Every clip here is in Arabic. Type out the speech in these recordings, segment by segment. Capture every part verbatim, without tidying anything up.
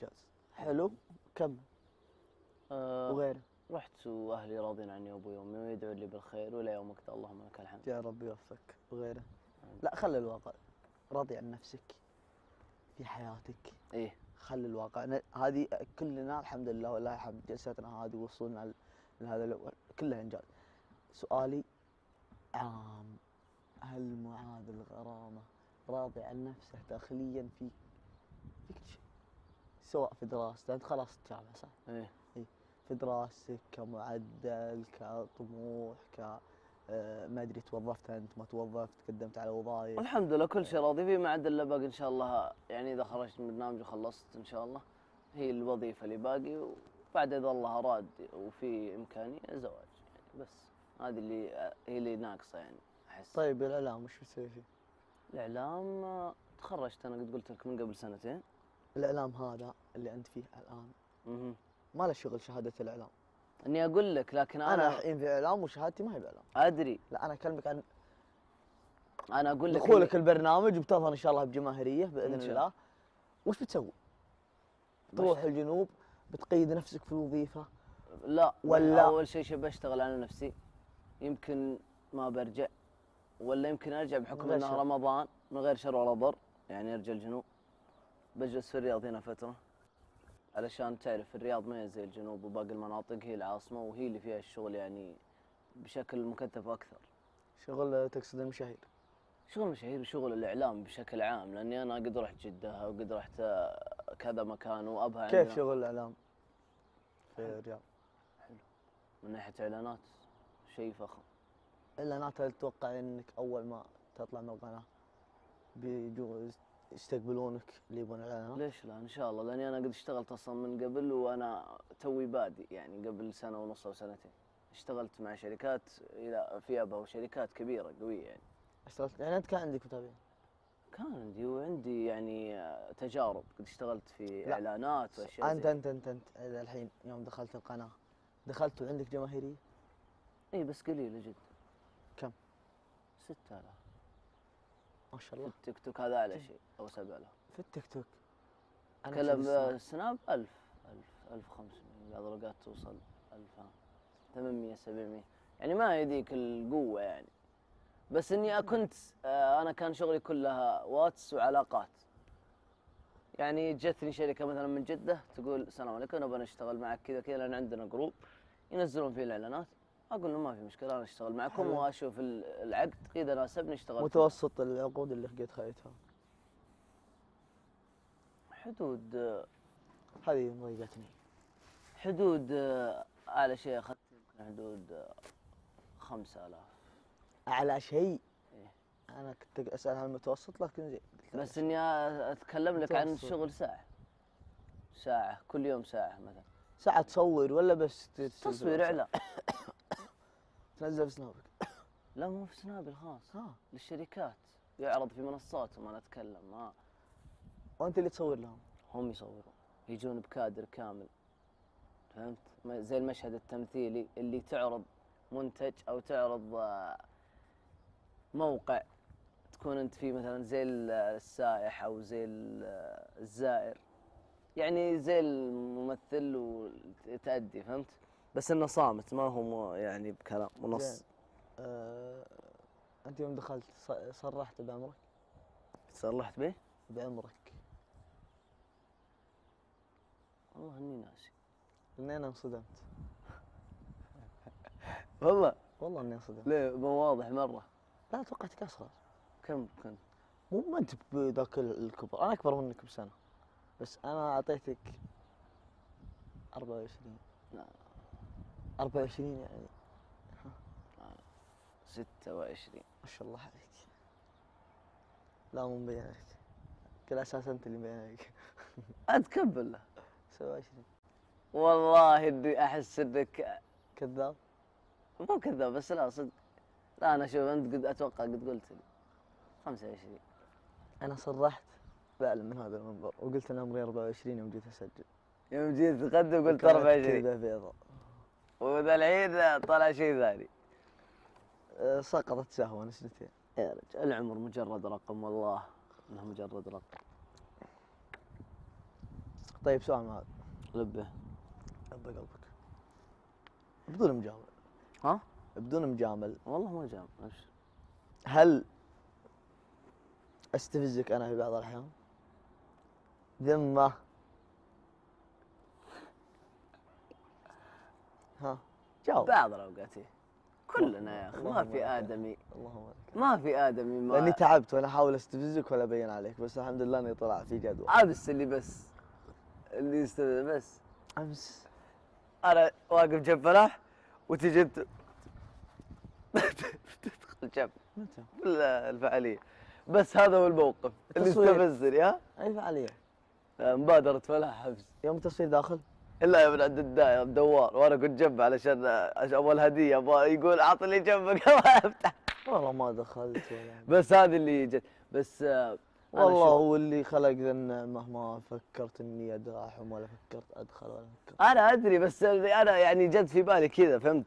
إنجاز. حلو، كمل. أه وغيره. رحت واهلي راضين عني وابوي وامي ويدعون لي بالخير والى يومك ذا اللهم لك الحمد. يا رب يوفقك. وغيره. لا، خلي الواقع. راضي عن نفسك في حياتك. ايه خلي الواقع ن- هذه كلنا الحمد لله ولله الحمد، جلساتنا هذه وصلنا ل- لهذا الأول كلها إنجاز. سؤالي عام، هل معاذ الغرامة راضي عن نفسه داخليا في في كل شيء؟ سواء في دراسته، أنت خلاص الجامعة صح؟ ايه إيه. في دراستك كمعدل كطموح ك آه، ما ادري توظفت انت ما توظفت قدمت على وظائف. الحمد لله كل شيء راضي فيه، ما عاد الا باقي ان شاء الله، يعني اذا خرجت من البرنامج وخلصت ان شاء الله هي الوظيفه اللي باقي، وبعد اذا الله اراد وفي امكانيه زواج يعني، بس هذه اللي هي اللي ناقصه يعني احس. طيب الاعلام وش بتسوي فيه؟ الاعلام آه، تخرجت انا قد قلت لك من قبل سنتين. الاعلام هذا اللي انت فيه الان اها ما له شغل شهاده الاعلام. اني اقول لك لكن انا انا الحين في اعلام وشهادتي ما هي باعلام. ادري. لا انا اكلمك عن انا اقول لك دخولك إني- البرنامج وبتظهر ان شاء الله بجماهيريه باذن إن شاء الله. وش بتسوي؟ تروح الجنوب بتقيد نفسك في الوظيفه؟ لا ولا- اول شيء شبه اشتغل على نفسي، يمكن ما برجع، ولا يمكن ارجع بحكم غير انه شر. رمضان من غير شر ولا ضر، يعني ارجع الجنوب بجلس في الرياض هنا فتره، علشان تعرف الرياض ما هي زي الجنوب وباقي المناطق، هي العاصمه وهي اللي فيها الشغل يعني بشكل مكثف اكثر. شغل تقصد المشاهير؟ شغل مشاهير وشغل الاعلام بشكل عام، لاني انا قد رحت جده وقد رحت آه، كذا مكان وابها كيف عندنا. شغل الاعلام في الرياض؟ حلو من ناحيه اعلانات شيء فخم. اعلانات، هل تتوقع انك اول ما تطلع من القناه بيجوا يستقبلونك اللي يبون اعلانات؟ ليش لا ان شاء الله، لاني انا قد اشتغلت اصلا من قبل وانا توي بادي، يعني قبل سنه ونص او سنتين اشتغلت مع شركات الى في ابها وشركات كبيره قويه يعني. اشتغلت يعني انت كان عندك متابعين؟ كان عندي وعندي يعني آه، تجارب، قد اشتغلت في لا. اعلانات واشياء انت زي انت انت انت إذا الحين يوم دخلت القناه دخلت وعندك جماهيريه؟ اي بس قليله جدا. كم؟ ستة آلاف ما شاء في الله. التيك توك هذا اعلى شيء، او سبعة آلاف. في التيك توك انا كلام كذا آه، السناب. سناب ألف ألف ألف وخمسمية، بعض الأوقات توصل ألف ها، ثمانمية سبعمية، يعني ما هي ذيك القوة يعني. بس اني كنت آه، انا كان شغلي كلها واتس وعلاقات، يعني جتني شركة مثلا من جدة تقول السلام عليكم نبغى نشتغل معك كذا كذا لان عندنا جروب ينزلون فيه الاعلانات، اقول لهم ما في مشكلة انا اشتغل معكم حلو. واشوف ال- العقد اذا ناسبني اشتغل فيه. متوسط العقود اللي قد خذيتها؟ حدود آه، هذه مضايقتني. حدود آه، اعلى شيء اخذت يمكن حدود آه، خمسة آلاف. اعلى شيء. إيه. انا كنت اسال عن المتوسط لكن زي قلت بس أعلى اني اتكلم لك عن متوسط. الشغل ساعة ساعة كل يوم ساعة مثلا. شيء. ساعه تصور ولا بس ت- تصوير اعلان. تنزل في سنابك؟ لا مو في سناب الخاص، ها. للشركات يعرض في منصاتهم، انا اتكلم ما وانت اللي تصور لهم؟ هم يصورون، يجون بكادر كامل، فهمت؟ ما- زي المشهد التمثيلي اللي تعرض منتج او تعرض آه، موقع تكون انت فيه مثلا زي ال- السائح او زي ال- الزائر، يعني زي الممثل وتأدي، فهمت؟ بس انه صامت ما هو مو- يعني بكلام ونص. زين. آه، انت يوم دخلت ص- صرحت بعمرك؟ صلحت به؟ بعمرك؟ والله اني ناسي. لان انا انصدمت. والله والله اني انصدمت. ليه مو واضح مرة؟ لا توقعتك اصغر. كم كنت؟ مو ما انت بذاك الكبر، انا اكبر منك بسنه، بس انا اعطيتك أربعة وعشرين. لا أربعة وعشرين يعني. ستة وعشرين. ما شاء الله عليك. لا مو مبين عليك، كل اساس انت اللي مبين عليك. اتكبل له. سبعة وعشرين. والله اني احس انك كذاب. مو كذاب، بس لا صدق. لا انا شوف انت قد اتوقع قد قلت لي خمسة وعشرين. انا صرحت فعلا من هذا المنبر وقلت انا عمري أربعة وعشرين يوم جيت اسجل. يوم جيت تقدم قلت وكانت أربعة وعشرين، كذبة بيضاء. وذا الحين طلع شيء ثاني. أه، سقطت سهوا نسلتين. يا رجال العمر مجرد رقم، والله انه مجرد رقم. طيب سؤال معاذ، لبه. لبى قلبك بدون مجامل. ها؟ بدون مجامل، والله ما جاب. ابشر. هل استفزك انا في بعض الاحيان؟ ذمة. ها جاوب. بعض الاوقات إيه. كلنا يا اخي، ما اللهم في لك. ادمي اللهم لك. ما في ادمي ما لاني تعبت وانا احاول استفزك ولا ابين عليك، بس الحمد لله اني طلع في جدول. عابس اللي بس اللي يستفز بس. امس انا واقف جنب فلاح وتجي انت تدخل جنب متى؟ الفعاليه. بس هذا هو الموقف اللي التصوير. استفزني. ها؟ اي فعالية؟ مبادره فلاح حبس. يوم التصوير داخل؟ الا من عند الدائره دوار، وانا كنت جنبه علشان عشان ابغى الهديه، ابغى يقول اعطني جنبك ما افتح. والله ما دخلت ولا. بس هذه اللي جت. بس آه، أنا والله شوف- هو اللي خلق ذا النعمة، ما فكرت اني ادراحهم ولا فكرت ادخل ولا فكرت. انا ادري، بس انا يعني جت في بالي كذا، فهمت؟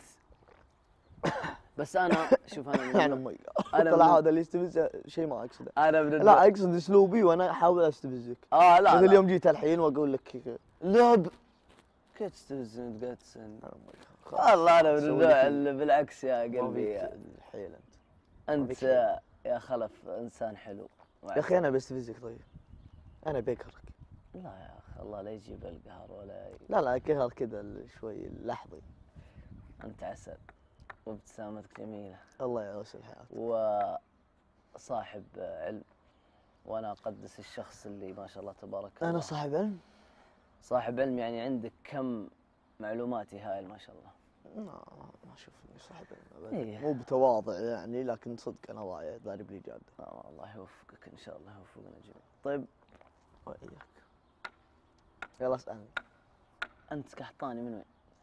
بس انا شوف انا من يعني النوع- امي أنا طلع من- هذا اللي يستفز شيء ما اقصده. انا من لا النوع- اقصد اسلوبي وانا احاول استفزك. اه لا مثل لا يوم جيت الحين واقول لك لعب. كيف تستفزني تقعد تسألني؟ أنا أمي خلاص. والله انا من أسوي النوع لك اللي بالعكس يا ما قلبي. فيك الحيل انت. انت فيك شيء. يا خلف انسان حلو. يا اخي انا بستفزك طيب. انا بقهرك. لا يا اخي الله لا يجيب القهر ولا ي... لا لا قهر كذا شوي لحظي. انت عسل وابتسامتك جميله الله يعوس الحياة. وصاحب علم، وانا اقدس الشخص اللي ما شاء الله تبارك الله. انا صاحب علم؟ صاحب علم يعني عندك كم معلوماتي هائل ما شاء الله. لا ما اشوف اني صاحب علم ابدا. إيه. مو بتواضع يعني، لكن صدق انا ضايع ضارب لي جاده. آه الله يوفقك ان شاء الله، يوفقنا جميعا. طيب واياك. يلا اسالني. انت قحطاني من وين؟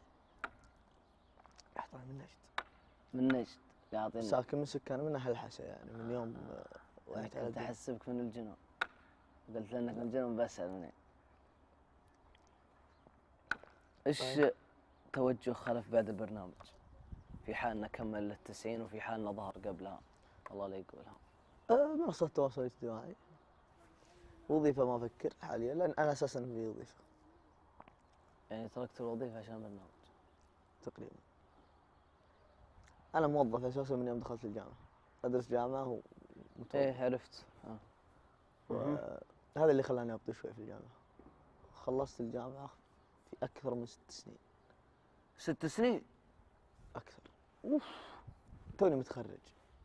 احطها من نجد. من نجد. يعطيني. ساكن من سكان من اهل الحسا يعني، من يوم آه، انا وعيت على كنت الدنيا. احسبك من الجنوب، قلت لانك من الجنوب بسأل منين. ايش طيب. توجه خلف بعد البرنامج؟ في حال نكمل للتسعين وفي حال نظهر قبلها، الله لا يقولها. أه منصة التواصل الاجتماعي. وظيفة ما افكر حاليا لان انا اساسا في وظيفة يعني تركت الوظيفة عشان برنامج تقريبا. انا موظف اساسا من يوم دخلت الجامعة، ادرس جامعة ومتوظف. ايه عرفت. آه. هذا اللي خلاني ابطي شوي في الجامعة. خلصت الجامعة في اكثر من ست سنين. ست سنين؟ اكثر. اوف. توني متخرج.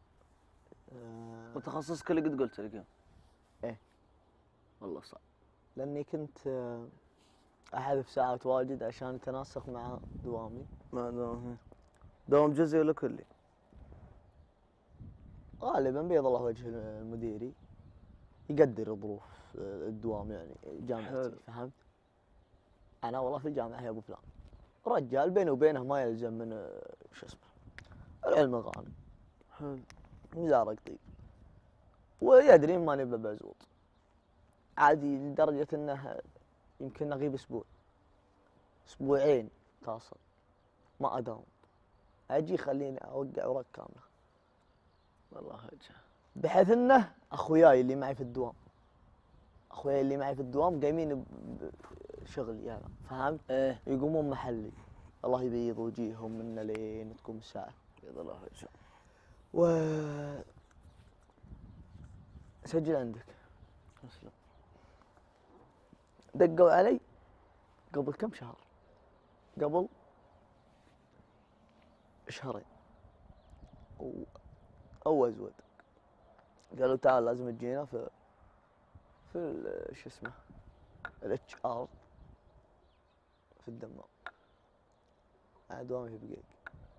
أه وتخصصك اللي قد قلت لك إياه. ايه. والله صعب. لاني كنت آه، احذف ساعات واجد عشان يتناسق مع دوامي. ما دوام دوام جزئي ولا كلي؟ غالبا بيض الله وجه المديري يقدر ظروف آه، الدوام يعني جامعتي. حلو. فهمت؟ انا والله في الجامعه يا ابو فلان رجال بيني وبينه ما يلزم من آه، شو اسمه العلم الغانم. حلو. مزارق طيب ويدري ماني ببزوط عادي، لدرجه انه يمكن اغيب اسبوع اسبوعين تصل ما اداوم، اجي خليني اوقع اوراق كامله. والله وجهه. بحيث انه اخوياي اللي معي في الدوام اخوياي اللي معي في الدوام قايمين بشغلي انا، فهمت؟ ايه. يقومون محلي، الله يبيض وجيههم منا لين تقوم الساعه. بيض الله وجهه. و سجل عندك. اسلم. دقوا علي قبل كم شهر، قبل شهرين و... او ازود، قالوا تعال لازم تجينا في في ال- شو اسمه الاتش ار في الدمام على دوامي في بقيق.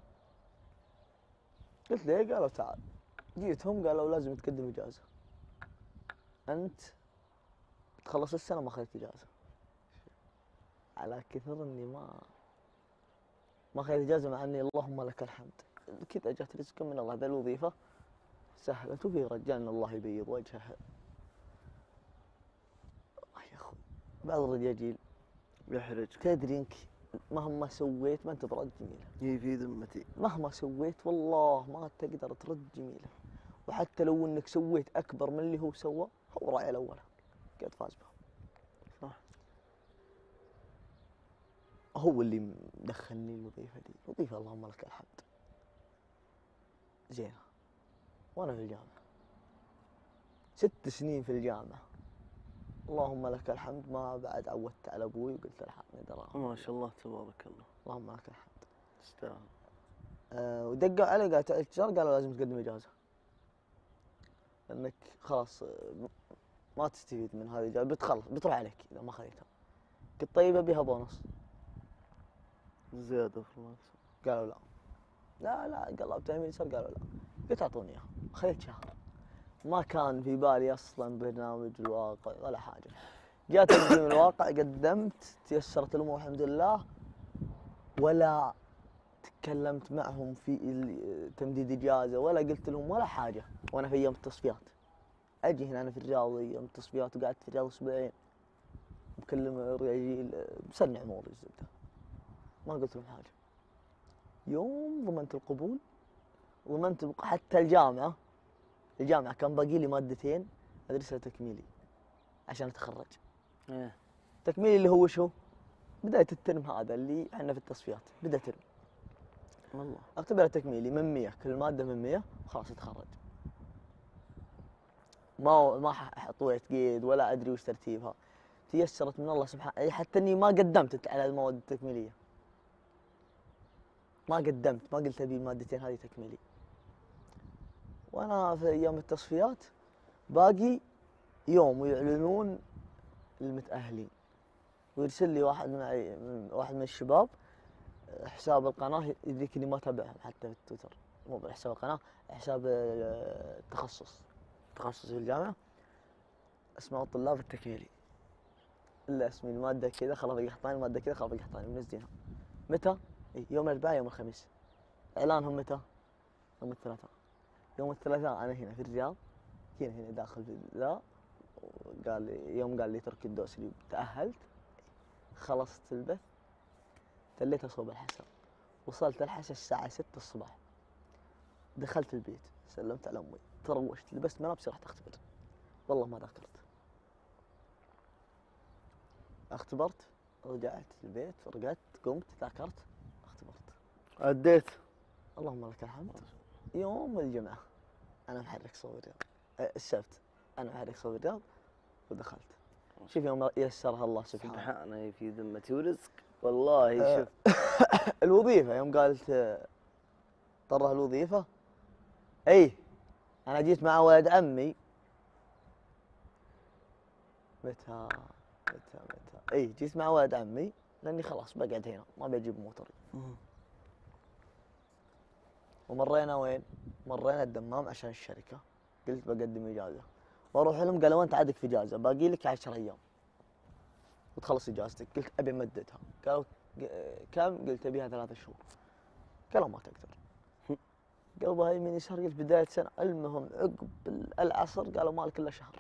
قلت ليه؟ قالوا تعال. جيتهم قالوا لازم تقدم اجازه، انت تخلص السنه ما اخذت اجازه. على كثر اني ما ما اخذت اجازه، مع اني اللهم لك الحمد كذا جات رزق من الله. ذا الوظيفه سهلت وفي رجال الله يبيض وجهه. آه يا اخوي بعض الرجاجيل يحرج. تدري انك مهما سويت ما انت برد جميله، هي في ذمتي. مهما سويت والله ما تقدر ترد جميله. وحتى لو انك سويت اكبر من اللي هو سوى، هو راعي الاول قد فاز به. صح. هو اللي مدخلني الوظيفة دي، وظيفة اللهم لك الحمد زينة. وأنا في الجامعة ست سنين في الجامعة، اللهم لك الحمد، ما بعد عودت على أبوي وقلت الحقني دراهم. ما شاء الله تبارك الله. اللهم لك الحمد. تستاهل. أه ودقوا علي قالوا تعال تشتغل، قالوا لازم تقدم إجازة لأنك خلاص ما تستفيد من هذه الإجازة، بتخلص بتروح عليك إذا ما خذيتها. قلت طيب أبيها بونص. زيادة في الراتب. قالوا لا لا لا قلبت يمين يسار قالوا لا. قلت أعطوني إياها. خذيت شهر، ما كان في بالي أصلا برنامج الواقع ولا حاجة. جاء تقديم الواقع، قدمت، تيسرت الأمور الحمد لله، ولا تكلمت معهم في تمديد إجازة ولا قلت لهم ولا حاجة. وأنا في أيام التصفيات أجي هنا أنا في الرياض أيام التصفيات، وقعدت في الرياض أسبوعين بكلم الرجال بسنع أموري الزبدة، ما قلت لهم حاجة. يوم ضمنت القبول ضمنت البق... حتى الجامعة الجامعة كان باقي لي مادتين أدرسها تكميلي عشان أتخرج. إيه. تكميلي اللي هو شو؟ بداية الترم هذا اللي احنا في التصفيات، بدأ ترم. والله. اختبر تكميلي من مية، كل مادة من مية وخلاص اتخرج. ما ما حطيت قيد ولا أدري وش ترتيبها، تيسرت من الله سبحانه. حتى إني ما قدمت على المواد التكميلية، ما قدمت، ما قلت أبي المادتين هذه تكميلي. وأنا في أيام التصفيات باقي يوم ويعلنون المتأهلين، ويرسل لي واحد معي واحد من الشباب حساب القناة، يدريك إني ما أتابعهم حتى في التويتر، مو بحساب القناة، حساب التخصص تخصص في الجامعة، أسماء الطلاب التكميلي، إلا اسمي المادة كذا خلاص القحطاني، المادة كذا خلاص القحطاني، منزلينها. متى؟ إيه يوم الأربعاء يوم الخميس. إعلانهم متى؟ يوم الثلاثاء. يوم الثلاثاء أنا هنا في الرياض، هنا هنا داخل في ذا، وقال لي يوم قال لي ترك الدوسري تأهلت، خلصت البث، تليت صوب الحسن، وصلت الحسن الساعة ستة الصباح. دخلت البيت سلمت على أمي، تروشت، لبست ملابسي رحت أختبر. والله ما ذاكرت. اختبرت، رجعت البيت، رقدت، قمت، ذاكرت، اختبرت، عديت. اللهم لك الحمد. يوم الجمعة أنا محرك صوب الرياض، أه السبت أنا محرك صوب الرياض، ودخلت. شوف يوم يسرها الله سبحانه. سبحانه في ذمتي ورزق والله. أه شوف الوظيفة يوم قالت طره الوظيفة، أي أنا جيت مع ولد عمي. متى متى متى اي جيت مع ولد عمي لاني خلاص بقعد هنا ما بجيب موتري. ومرينا وين؟ مرينا الدمام عشان الشركه، قلت بقدم اجازه، واروح لهم قالوا انت عندك في اجازه باقي لك عشر ايام وتخلص اجازتك. قلت ابي امددها، قالوا كم؟ قلت ابيها ثلاثة شهور. قالوا ما تقدر. قلبها يمين يسار، قلت بدايه سنه. المهم عقب العصر قالوا مالك الا شهر.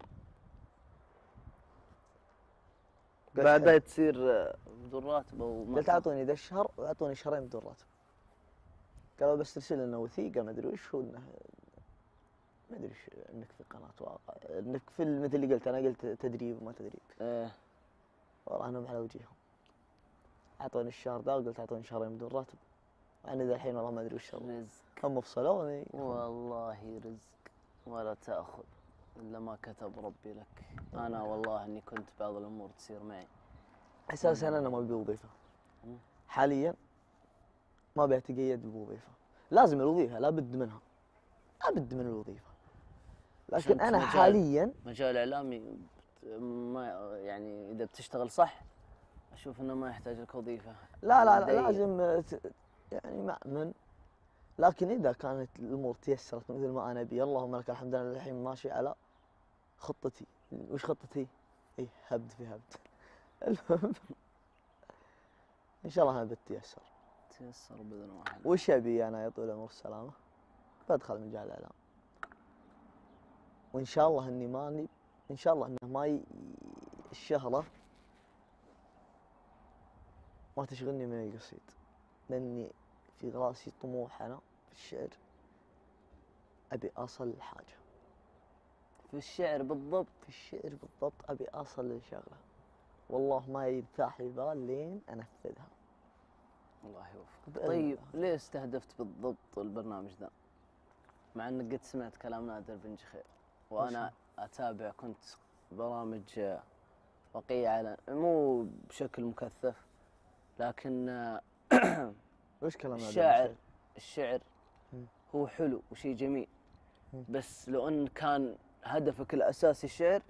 بعدها تصير بدون راتب او ما؟ قلت اعطوني ذا الشهر واعطوني شهرين بدون راتب. قالوا بس ترسل لنا وثيقه ما ادري وش هو، انه ما ادري وش انك في قناه واقع، انك في مثل اللي قلت انا، قلت تدريب وما تدريب. ايه وراهنهم على وجههم. اعطوني الشهر ذا وقلت اعطوني شهرين بدون راتب. انا ذا الحين والله ما ادري وش رزق. هم فصلوني. والله رزق ولا تاخذ الا ما كتب ربي لك. انا والله اني كنت بعض الامور تصير معي اساسا انا ما ابي وظيفه حاليا، ما ابي اتقيد بوظيفه. لازم الوظيفه لابد منها، لابد من الوظيفه، لكن انا مجال حاليا مجال اعلامي ما يعني اذا بتشتغل صح اشوف انه ما يحتاج لك وظيفه. لا لا لا ضيق. لازم يعني مأمن، لكن اذا كانت الامور تيسرت مثل ما انا ابي، اللهم لك الحمد، انا الحين ماشي على خطتي. وش خطتي؟ اي هبد في هبد. المهم ان شاء الله انا بتيسر. تيسر باذن واحد. وش ابي انا يا طول العمر السلامه؟ بدخل مجال الاعلام، وان شاء الله اني ماني، ان شاء الله انه ما ي... الشهره ما تشغلني من القصيد، لاني في راسي طموح انا في الشعر، ابي اصل لحاجه. في الشعر بالضبط؟ في الشعر بالضبط ابي اصل لشغله، والله ما يرتاح لي بال لين انفذها. الله يوفقك. بإذن طيب الله. ليه استهدفت بالضبط البرنامج ذا؟ مع انك قد سمعت كلام نادر بن جخير، وانا اتابع كنت برامج آه، واقعية على مو بشكل مكثف، لكن آه، وش كلام هذا الشاعر بالخير؟ الشعر مم. هو حلو وشيء جميل، مم. بس لو ان كان هدفك الاساسي الشعر،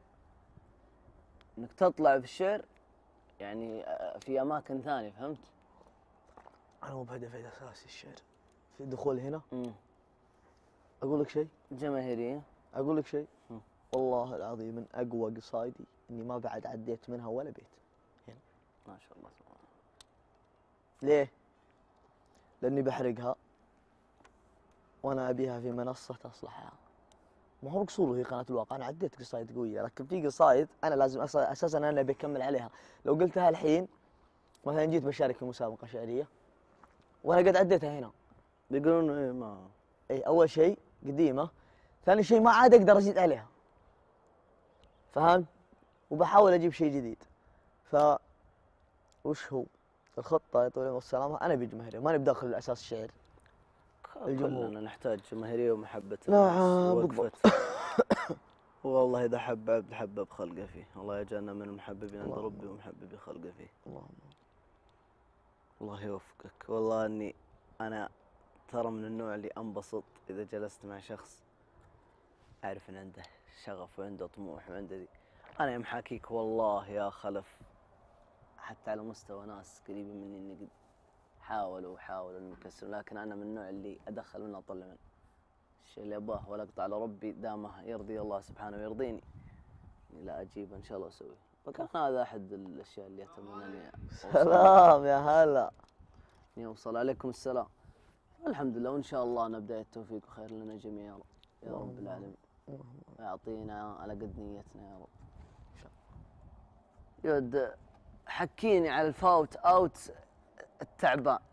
انك تطلع في الشعر يعني آه، في اماكن ثانيه، فهمت؟ انا مو بهدفي الاساسي الشعر، في دخول هنا. امم اقول لك شيء، جماهيريه. اقول لك شيء، مم. والله العظيم من اقوى قصايدي اني ما بعد عديت منها ولا بيت. ما شاء الله سبحان الله. ليه؟ لاني بحرقها وانا ابيها في منصه تصلحها. ما هو قصور هي قناه الواقع، انا عديت قصايد قويه، لكن في قصايد انا لازم أص- اساسا انا بكمل عليها. لو قلتها الحين مثلا جيت بشارك في مسابقه شعريه وانا قد عديتها هنا، بيقولون ايه ما اي اول شيء قديمه، ثاني شيء ما عاد اقدر ازيد عليها، فهمت؟ وبحاول اجيب شيء جديد. ف وش هو الخطه يا طويل العمر والسلامه؟ انا بجماهيريه، ماني بداخل الاساس الشعر. الجمهور. كلنا نحتاج جماهيريه ومحبه نعم، الناس بالضبط. ووقفة. والله اذا حب عبد حبب خلقه فيه، الله يجعلنا من المحببين عند اللهم. ربي ومحببي خلقه فيه. اللهم. الله يوفقك. والله اني انا ترى من النوع اللي انبسط اذا جلست مع شخص اعرف ان عنده شغف وعنده طموح وعنده ذي. انا يوم حاكيك والله يا خلف، حتى على مستوى ناس قريبين مني اني قد حاولوا وحاولوا انهم يكسروا، لكن انا من النوع اللي ادخل منه اطلع منه. الشيء اللي اباه ولا اقطع على ربي دامه يرضي الله سبحانه ويرضيني، إني لا اجيب ان شاء الله اسويه. فكان هذا احد الاشياء اللي اتمنى اني أوصل- سلام يا هلا. اني اوصل. عليكم السلام. الحمد لله، وان شاء الله نبدا التوفيق وخير لنا جميعا يا رب العالمين، ويعطينا على قد نيتنا يا رب. يود حكيني على الفاوت اوت التعبان.